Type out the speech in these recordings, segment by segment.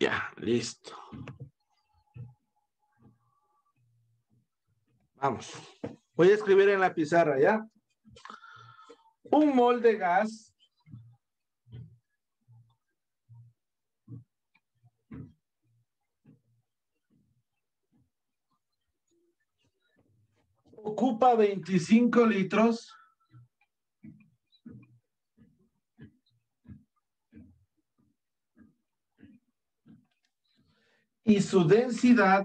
Ya, listo. Vamos. Voy a escribir en la pizarra, ¿ya? Un mol de gas ocupa 25 litros y su densidad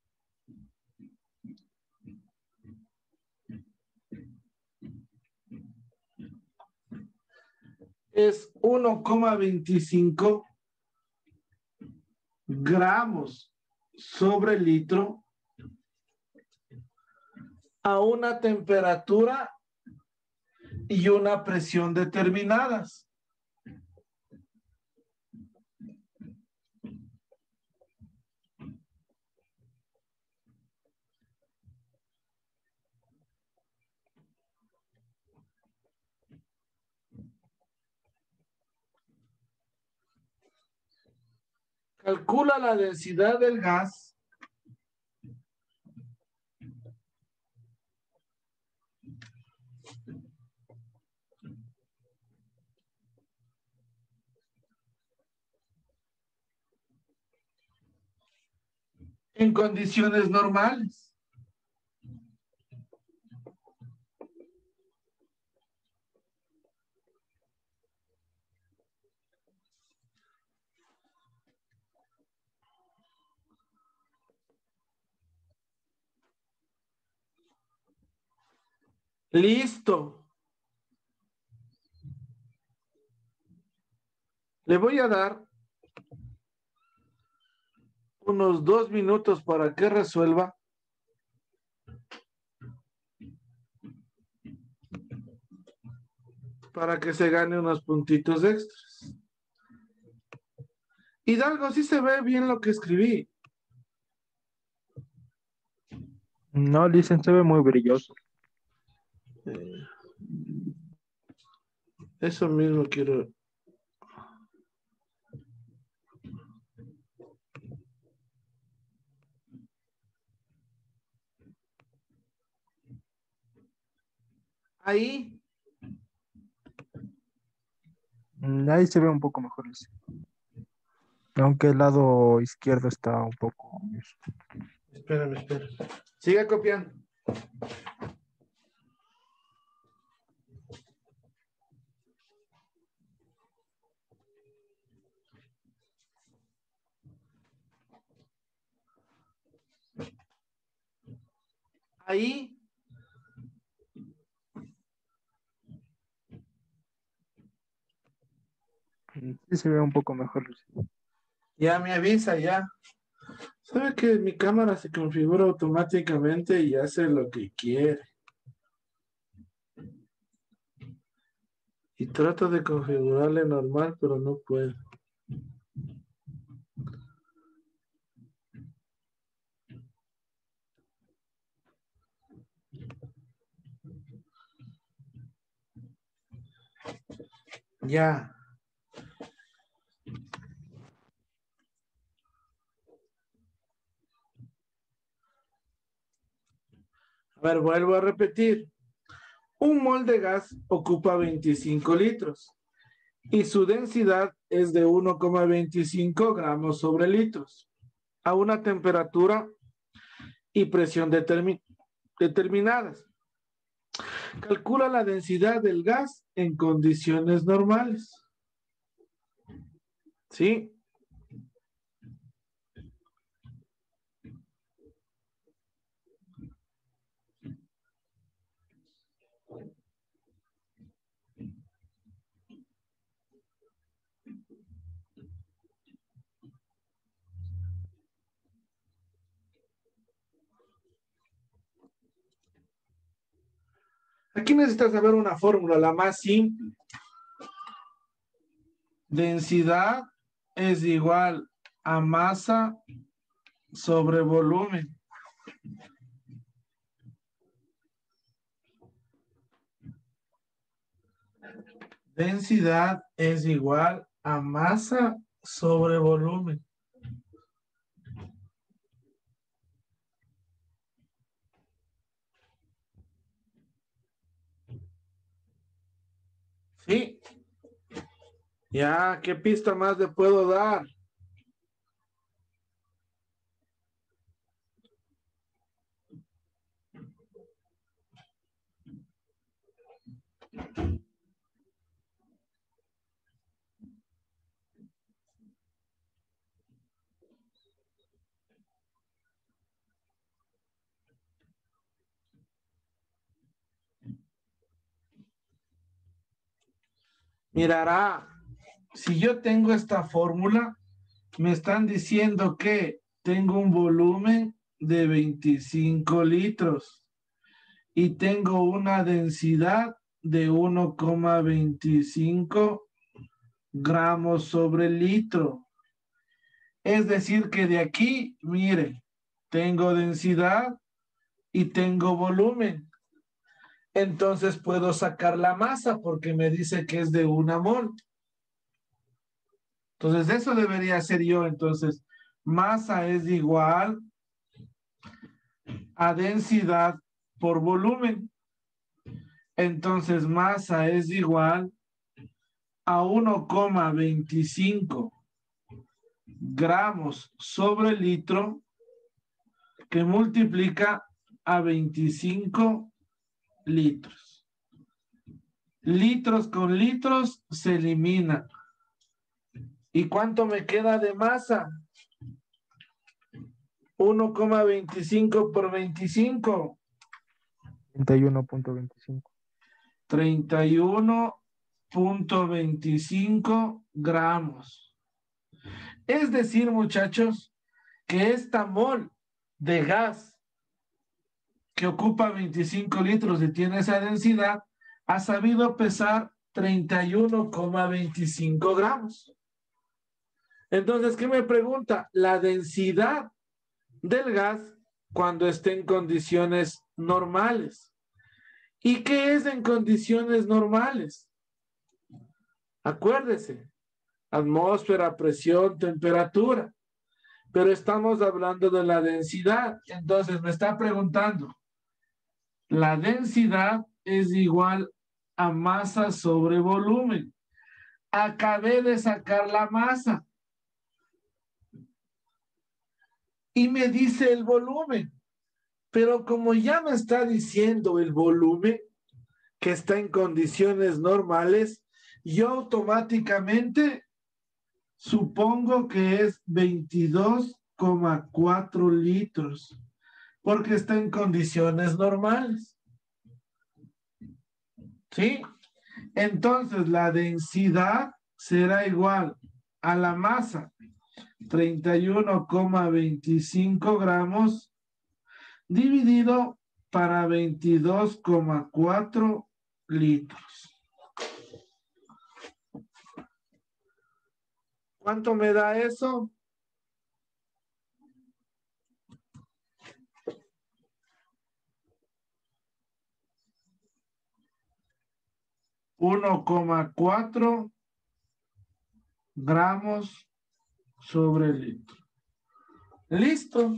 es 1,25 gramos sobre litro a una temperatura y una presión determinadas. Calcula la densidad del gas en condiciones normales. Listo. Le voy a dar unos 2 minutos para que resuelva. Para que se gane unos puntitos extras. Hidalgo, sí se ve bien lo que escribí. No, dicen, se ve muy brilloso. Eso mismo quiero. Ahí. Ahí se ve un poco mejor. Dice. Aunque el lado izquierdo está un poco... Espérame. Siga copiando. Ahí. Sí se ve un poco mejor. Ya me avisa, ya. ¿Sabe que mi cámara se configura automáticamente y hace lo que quiere? Y trato de configurarle normal, pero no puedo. Ya. A ver, vuelvo a repetir. Un mol de gas ocupa 25 litros y su densidad es de 1,25 gramos sobre litros a una temperatura y presión determinadas. Calcula la densidad del gas en condiciones normales. ¿Sí? Aquí necesitas saber una fórmula, la más simple. Densidad es igual a masa sobre volumen. Densidad es igual a masa sobre volumen. Sí. Ya, ¿qué pista más le puedo dar? Mirará, si yo tengo esta fórmula, me están diciendo que tengo un volumen de 25 litros y tengo una densidad de 1,25 gramos sobre litro. Es decir, que de aquí, mire, tengo densidad y tengo volumen. Entonces puedo sacar la masa porque me dice que es de 1 mol. Entonces eso debería ser yo. Entonces, masa es igual a densidad por volumen. Entonces, masa es igual a 1,25 gramos sobre litro que multiplica a 25 litros. Litros con litros se elimina. ¿Y cuánto me queda de masa? 1,25 por 25. 31.25. 31,25 gramos. Es decir, muchachos, que esta mol de gas que ocupa 25 litros y tiene esa densidad, ha sabido pesar 31,25 gramos. Entonces, ¿qué me pregunta? La densidad del gas cuando esté en condiciones normales. ¿Y qué es en condiciones normales? Acuérdese, atmósfera, presión, temperatura. Pero estamos hablando de la densidad. Entonces me está preguntando, la densidad es igual a masa sobre volumen. Acabé de sacar la masa. Y me dice el volumen. Pero como ya me está diciendo el volumen, que está en condiciones normales, yo automáticamente supongo que es 22,4 litros, porque está en condiciones normales. ¿Sí? Entonces la densidad será igual a la masa, 31,25 gramos, dividido para 22,4 litros. ¿Cuánto me da eso? $1,4 gramos sobre litro. Listo.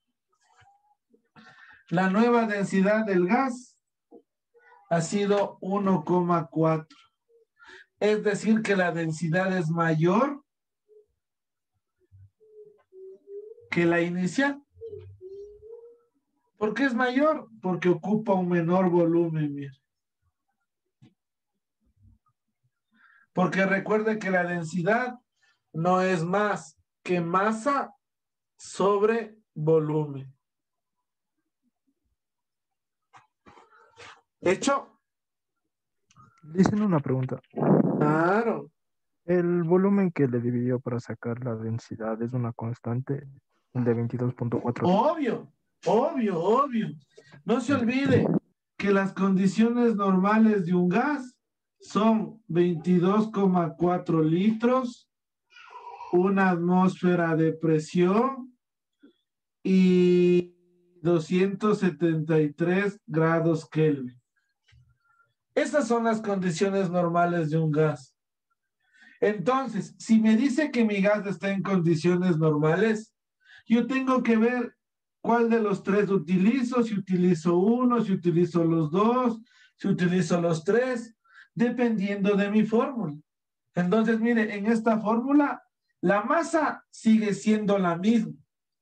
La nueva densidad del gas ha sido 1,4. Es decir, que la densidad es mayor que la inicial. ¿Por qué es mayor? Porque ocupa un menor volumen, mire. Porque recuerde que la densidad no es más que masa sobre volumen. ¿Hecho? Dicen una pregunta. Claro. El volumen que le dividió para sacar la densidad es una constante de 22.4. Obvio, obvio, obvio. No se olvide que las condiciones normales de un gas son 22,4 litros, una atmósfera de presión y 273 grados Kelvin. Esas son las condiciones normales de un gas. Entonces, si me dice que mi gas está en condiciones normales, yo tengo que ver cuál de los tres utilizo, si utilizo uno, si utilizo los dos, si utilizo los tres. dependiendo de mi fórmula. Entonces, mire, en esta fórmula, la masa sigue siendo la misma.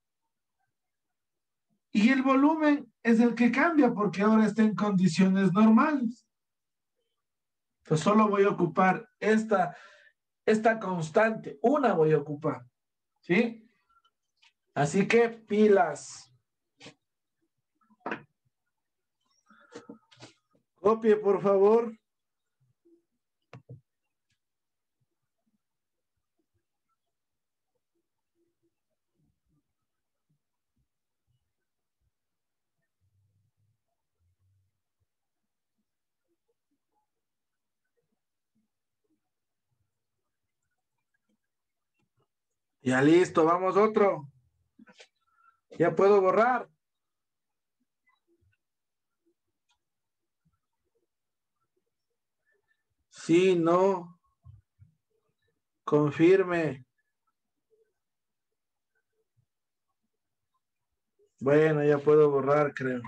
Y el volumen es el que cambia porque ahora está en condiciones normales. Entonces, solo voy a ocupar esta constante. Una voy a ocupar. ¿Sí? Así que pilas. Copie, por favor. Ya listo, vamos otro. Ya puedo borrar. Sí, no. Confirme. Bueno, ya puedo borrar, creo.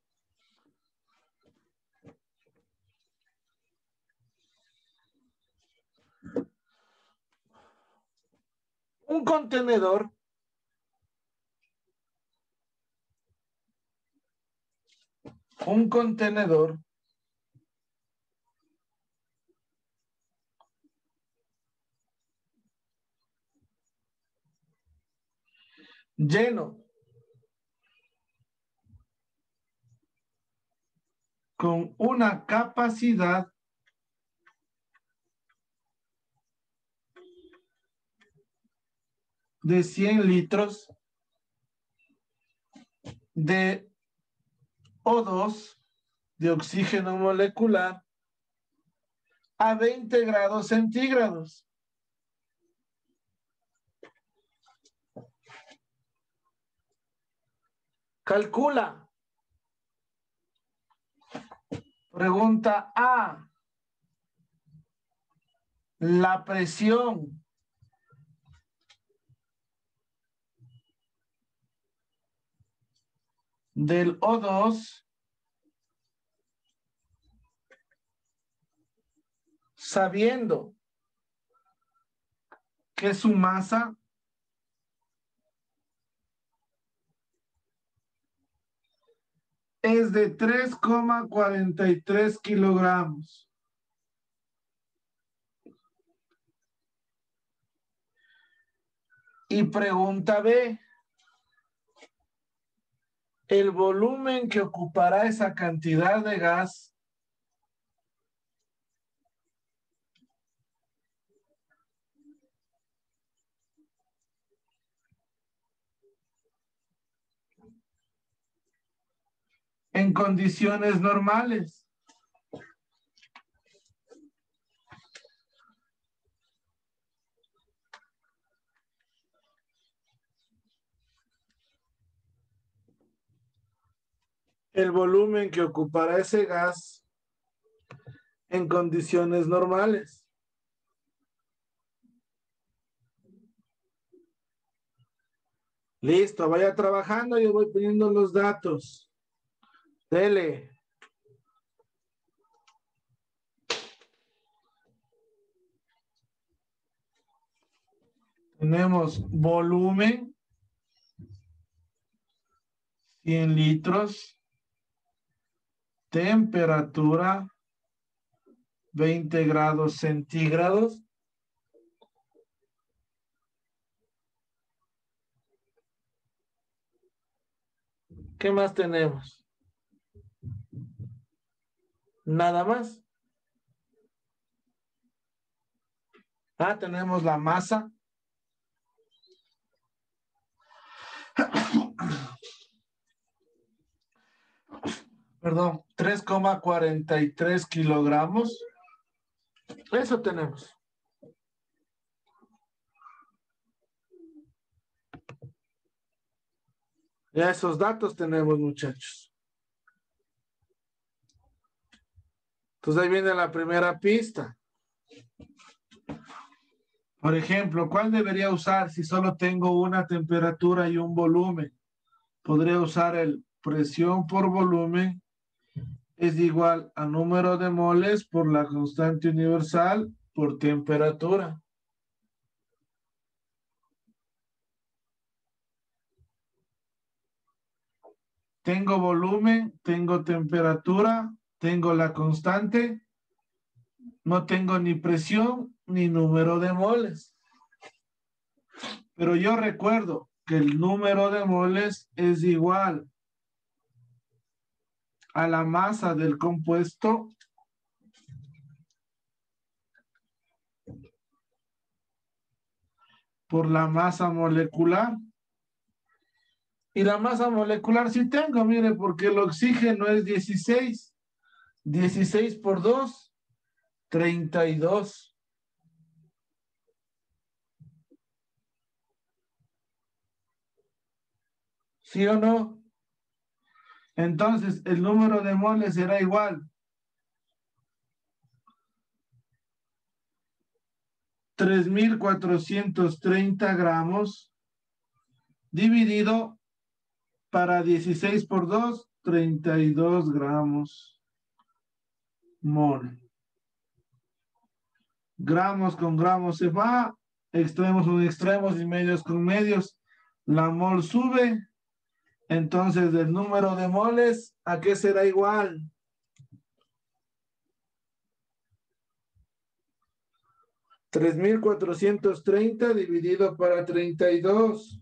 Un contenedor lleno con una capacidad de 100 litros de O2, de oxígeno molecular, a 20 grados centígrados. Calcula. Pregunta A. La presión del O2 sabiendo que su masa es de 3,43 kilogramos. Y pregunta B. El volumen que ocupará esa cantidad de gas en condiciones normales. El volumen que ocupará ese gas en condiciones normales. Listo, vaya trabajando, yo voy poniendo los datos. Dele. Tenemos volumen, 100 litros, temperatura, 20 grados centígrados. ¿Qué más tenemos? Nada más. Ah, tenemos la masa. Perdón, 3,43 kilogramos. Eso tenemos. Ya esos datos tenemos, muchachos. Entonces ahí viene la primera pista. Por ejemplo, ¿cuál debería usar si solo tengo una temperatura y un volumen? Podría usar el presión por volumen es igual a número de moles por la constante universal por temperatura. Tengo volumen, tengo temperatura, tengo la constante, no tengo ni presión ni número de moles. Pero yo recuerdo que el número de moles es igual a la masa del compuesto por la masa molecular. Y la masa molecular sí tengo, mire, porque el oxígeno es 16. 16 por 2, 32. ¿Sí o no? Entonces, el número de moles será igual. 3.430 gramos dividido para 16 por 2, 32 gramos mol. Gramos con gramos se va, extremos con extremos y medios con medios. La mol sube, entonces el número de moles, ¿a qué será igual? 3.430 dividido para 32.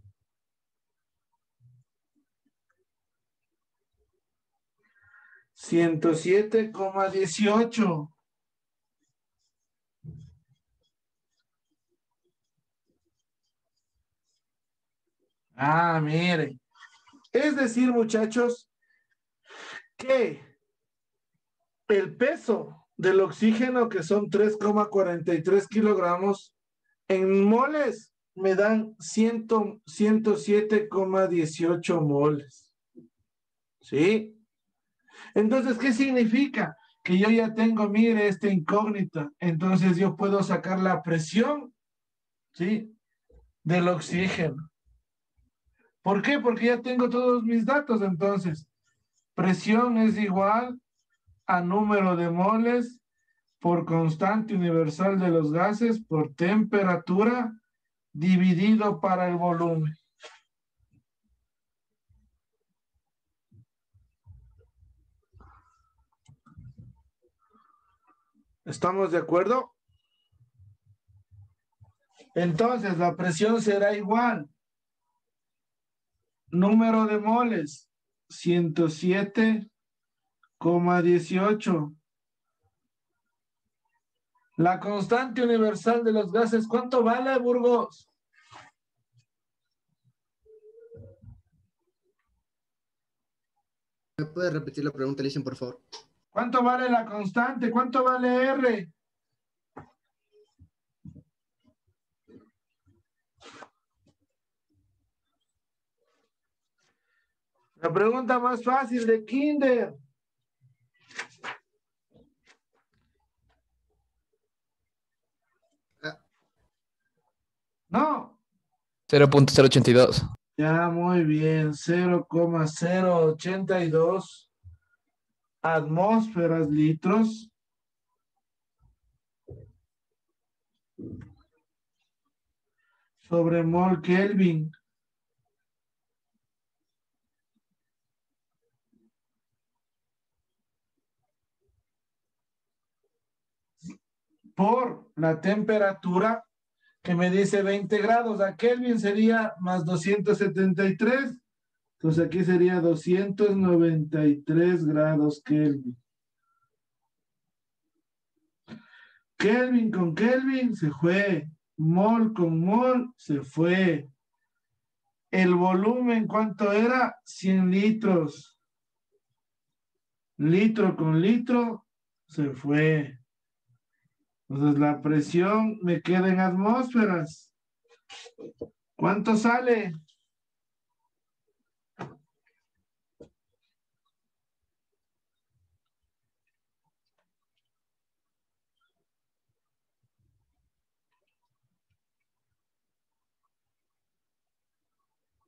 107,18. Ah, miren. Es decir, muchachos, que el peso del oxígeno, que son 3,43 kilogramos, en moles me dan 107,18 moles. ¿Sí? Entonces, ¿qué significa? Que yo ya tengo, mire, esta incógnita. Entonces yo puedo sacar la presión, ¿sí? Del oxígeno. ¿Por qué? Porque ya tengo todos mis datos. Entonces, presión es igual a número de moles por constante universal de los gases por temperatura dividido para el volumen. ¿Estamos de acuerdo? Entonces, la presión será igual. Número de moles, 107,18. La constante universal de los gases, ¿cuánto vale, Burgos? ¿Me puede repetir la pregunta, Listen, por favor? ¿Cuánto vale la constante? ¿Cuánto vale R? La pregunta más fácil de Kinder. No. 0.082. Ya, muy bien. 0,082 atmósferas litros sobre mol Kelvin. Por la temperatura que me dice 20 grados. A Kelvin sería más 273. Entonces aquí sería 293 grados Kelvin. Kelvin con Kelvin se fue. Mol con mol se fue. El volumen, ¿cuánto era? 100 litros. Litro con litro se fue. Entonces la presión me queda en atmósferas. ¿Cuánto sale?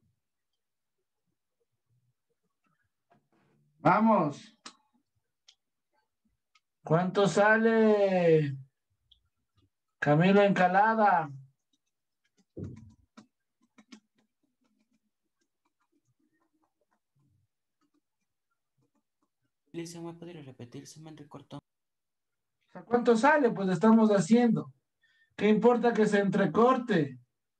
Vamos. ¿Cuánto sale? Camilo Encalada. Lisa, ¿me podría repetir? Se me entrecortó. O sea, ¿cuánto sale? Pues estamos haciendo. ¿Qué importa que se entrecorte?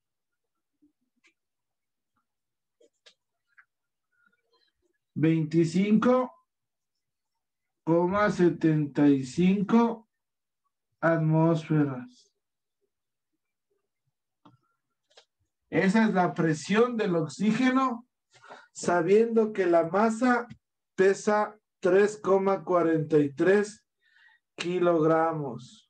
25,75 atmósferas. Esa es la presión del oxígeno, sabiendo que la masa pesa 3,43 kilogramos.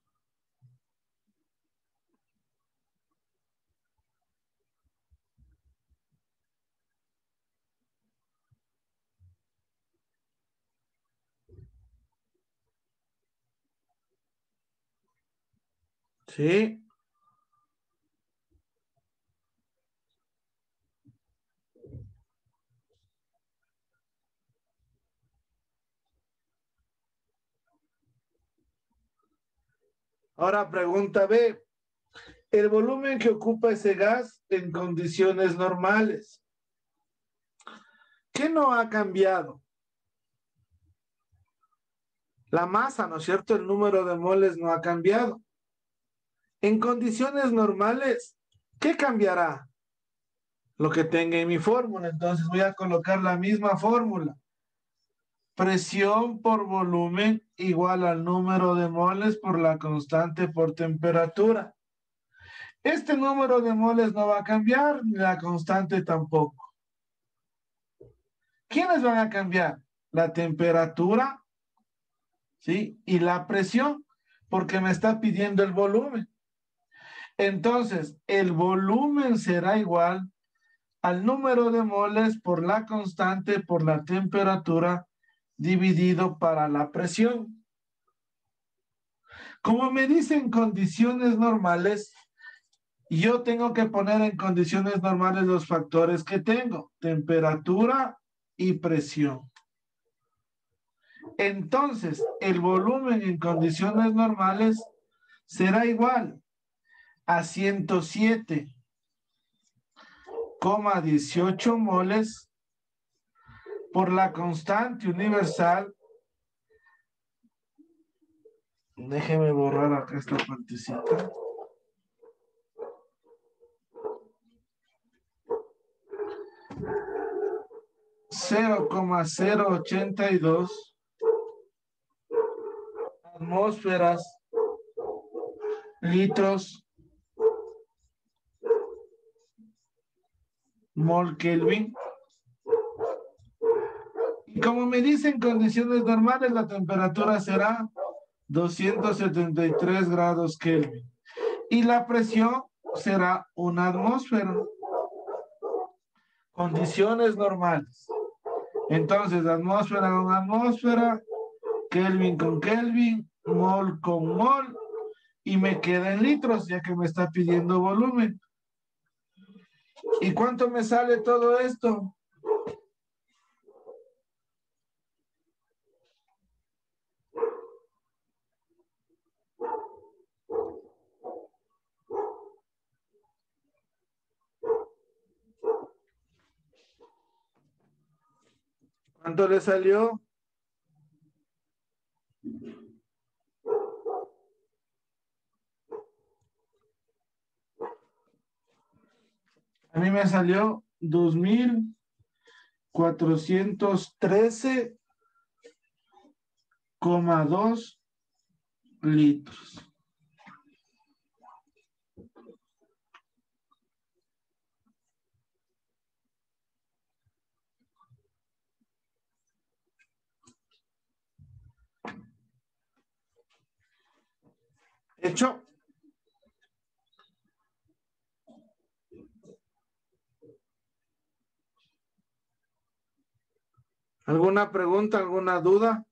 ¿Sí? Ahora pregunta B. El volumen que ocupa ese gas en condiciones normales. ¿Qué no ha cambiado? La masa, ¿no es cierto? El número de moles no ha cambiado. En condiciones normales, ¿qué cambiará? Lo que tenga en mi fórmula. Entonces voy a colocar la misma fórmula. Presión por volumen igual al número de moles por la constante por temperatura. Este número de moles no va a cambiar, ni la constante tampoco. ¿Quiénes van a cambiar? La temperatura, ¿sí? Y la presión, porque me está pidiendo el volumen. Entonces, el volumen será igual al número de moles por la constante por la temperatura dividido para la presión. Como me dicen condiciones normales, yo tengo que poner en condiciones normales los factores que tengo, temperatura y presión. Entonces, el volumen en condiciones normales será igual a 107,18 moles por la constante universal. Déjeme borrar acá esta partecita. (0,082 atmósferas, litros, mol Kelvin. Y como me dicen condiciones normales, la temperatura será 273 grados Kelvin. Y la presión será una atmósfera. Condiciones normales. Entonces, atmósfera con atmósfera, Kelvin con Kelvin, mol con mol, y me queda en litros, ya que me está pidiendo volumen. ¿Y cuánto me sale todo esto? ¿Cuánto le salió? A mí me salió 2,413,2 litros. ¿Hecho? ¿Alguna pregunta, alguna duda?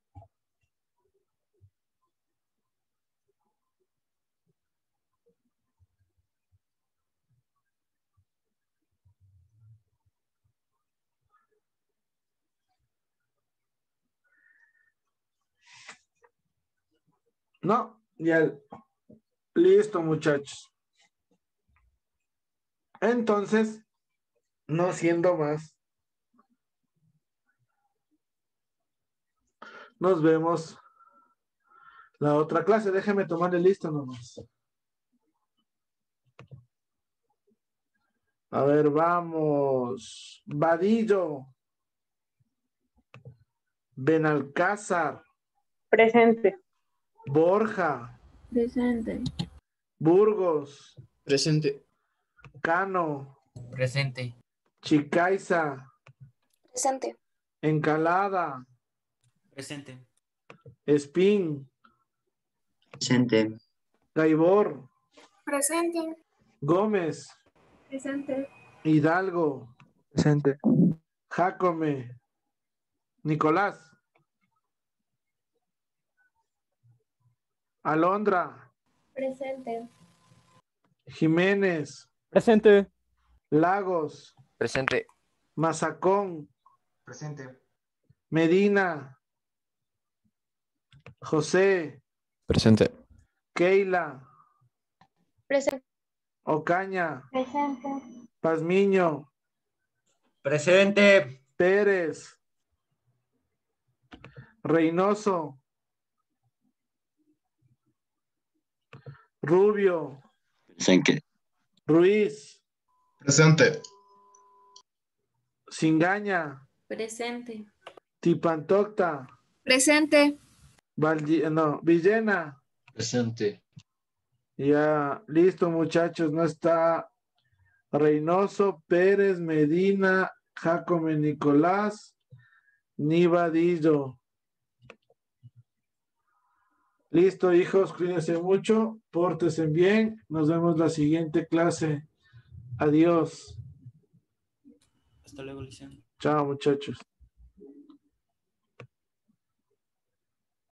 No, ya. Listo, muchachos. Entonces, no siendo más, nos vemos la otra clase. Déjeme tomarle lista nomás. A ver, vamos. Vadillo. Benalcázar. Presente. Borja. Presente. Burgos. Presente. Cano. Presente. Chicaiza. Presente. Encalada. Presente. Espín. Presente. Gaibor. Presente. Gómez. Presente. Hidalgo. Presente. Jácome. Nicolás. Alondra. Presente. Jiménez. Presente. Lagos. Presente. Mazacón. Presente. Medina. José. Presente. Keila. Presente. Ocaña. Presente. Pazmiño. Presente. Pérez. Reynoso. Rubio. Presente. Ruiz. Presente. Singaña. Presente. Tipantocta. Presente. Villena. Presente. Ya, listo, muchachos. No está Reynoso, Pérez, Medina, Jácome, Nicolás, ni Vadillo. Listo, hijos, cuídense mucho, pórtense bien. Nos vemos la siguiente clase. Adiós. Hasta luego, Luciano. Chao, muchachos.